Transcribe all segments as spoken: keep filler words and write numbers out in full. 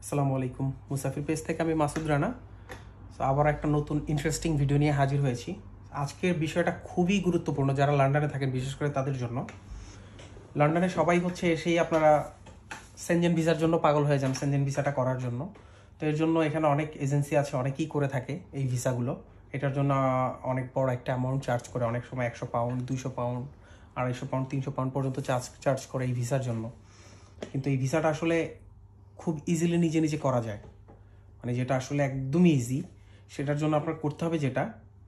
আসসালামু আলাইকুম, মুসাফির পেজ থেকে আমি মাসুদ রানা। সো আবার একটা নতুন ইন্টারেস্টিং ভিডিও নিয়ে হাজির হয়েছি। আজকের বিষয়টা খুবই গুরুত্বপূর্ণ যারা লন্ডনে থাকেন, বিশেষ করে তাদের জন্য। লন্ডনে সবাই হচ্ছে এসেই আপনারা সেনজেন ভিসার জন্য পাগল হয়ে যান, সেনজেন ভিসাটা করার জন্য। তো এর জন্য এখানে অনেক এজেন্সি আছে, অনেকেই করে থাকে এই ভিসাগুলো। এটার জন্য অনেক বড় একটা অ্যামাউন্ট চার্জ করে, অনেক সময় একশো পাউন্ড, দুইশো পাউন্ড, আড়াইশো পাউন্ড, তিনশো পাউন্ড পর্যন্ত চার্জ চার্জ করে এই ভিসার জন্য। কিন্তু এই ভিসাটা আসলে খুব ইজিলি নিজে নিজে করা যায়, মানে যেটা আসলে একদমই ইজি। সেটার জন্য আপনার করতে হবে যেটা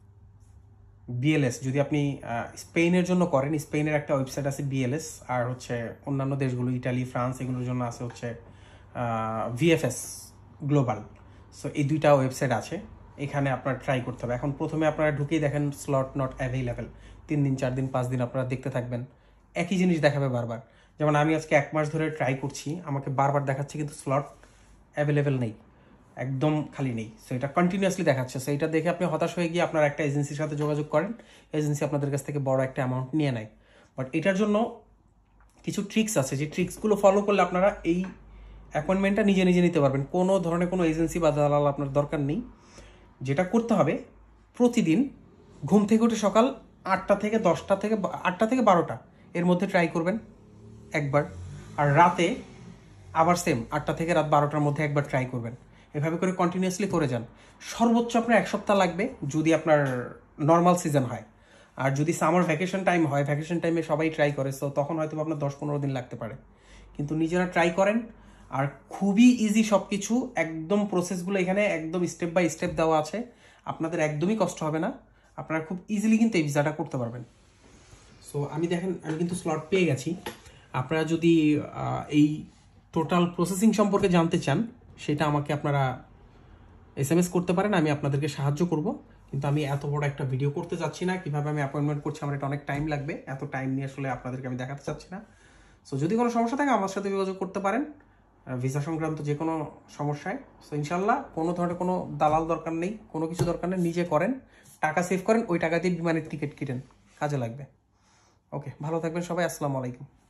বিএলএস। যদি আপনি স্পেনের জন্য করেন, স্পেনের একটা ওয়েবসাইট আছে বিএলএস, আর হচ্ছে অন্যান্য দেশগুলো ইটালি, ফ্রান্স, এগুলোর জন্য আছে হচ্ছে ভিএফএস গ্লোবাল। সো এই দুইটা ওয়েবসাইট আছে, এখানে আপনার ট্রাই করতে হবে। এখন প্রথমে আপনারা ঢুকেই দেখেন স্লট নট অ্যাভেলেবেল, তিন দিন চার দিন পাঁচ দিন আপনারা দেখতে থাকবেন, একই জিনিস দেখাবে বারবার। যেমন আমি আজকে এক মাস ধরে ট্রাই করছি, আমাকে বারবার দেখাচ্ছে কিন্তু স্লট অ্যাভেলেবেল নেই, একদম খালি নেই। সো এটা কন্টিনিউয়াসলি দেখাচ্ছে। সো এটা দেখে আপনি হতাশ হয়ে গিয়ে আপনার একটা এজেন্সির সাথে যোগাযোগ করেন, এজেন্সি আপনাদের কাছ থেকে বড় একটা অ্যামাউন্ট নিয়ে নেয়। বাট এটার জন্য কিছু ট্রিক্স আছে, যে ট্রিক্সগুলো ফলো করলে আপনারা এই অ্যাপয়েন্টমেন্টটা নিজে নিজে নিতে পারবেন। কোনো ধরনের কোনো এজেন্সি বা দালাল আপনার দরকার নেই। যেটা করতে হবে, প্রতিদিন ঘুম থেকে উঠে সকাল আটটা থেকে দশটা থেকে আটটা থেকে বারোটা এর মধ্যে ট্রাই করবেন একবার, আর রাতে আবার সেম আটটা থেকে রাত বারোটার মধ্যে একবার ট্রাই করবেন। এভাবে করে কন্টিনিউয়াসলি করে যান। সর্বোচ্চ আপনার এক সপ্তাহ লাগবে যদি আপনার নর্মাল সিজন হয়। আর যদি সামার ভ্যাকেশন টাইম হয়, ভ্যাকেশন টাইমে সবাই ট্রাই করে, সো তখন হয়তো আপনার দশ পনেরো দিন লাগতে পারে। কিন্তু নিজেরা ট্রাই করেন, আর খুবই ইজি সব কিছু। একদম প্রসেসগুলো এখানে একদম স্টেপ বাই স্টেপ দেওয়া আছে, আপনাদের একদমই কষ্ট হবে না। আপনারা খুব ইজিলি কিন্তু এই ভিসাটা করতে পারবেন। সো আমি দেখেন, আমি কিন্তু স্লট পেয়ে গেছি। আপনারা যদি এই টোটাল প্রসেসিং সম্পর্কে জানতে চান, সেটা আমাকে আপনারা এস এম এস করতে পারেন, আমি আপনাদেরকে সাহায্য করব। কিন্তু আমি এত বড় একটা ভিডিও করতে চাচ্ছি না, কিভাবে আমি অ্যাপয়েন্টমেন্ট করছি, আমার এটা অনেক টাইম লাগবে। এত টাইম নিয়ে আসলে আপনাদেরকে আমি দেখাতে চাচ্ছি না। সো যদি কোনো সমস্যা থাকে আমার সাথে যোগাযোগ করতে পারেন ভিসা সংক্রান্ত যে কোনো সমস্যায়। সো ইনশাল্লাহ কোনো ধরনের কোনো দালাল দরকার নেই, কোনো কিছু দরকার নেই। নিজে করেন, টাকা সেভ করেন, ওই টাকা দিয়ে বিমানের টিকিট কিনেন, কাজে লাগবে। ওকে, ভালো থাকবেন সবাই। আসসালামু আলাইকুম।